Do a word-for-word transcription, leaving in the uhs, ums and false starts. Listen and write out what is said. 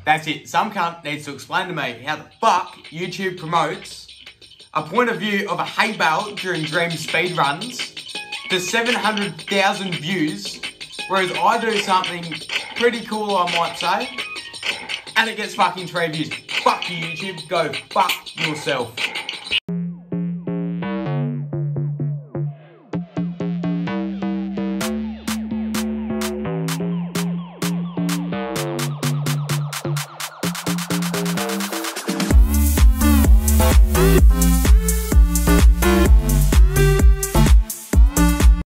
That's it. Some cunt needs to explain to me how the fuck YouTube promotes a point of view of a hay bale during Dream speed runs to seven hundred thousand views, whereas I do something pretty cool, I might say, and it gets fucking three views. Fuck you, YouTube. Go fuck yourself.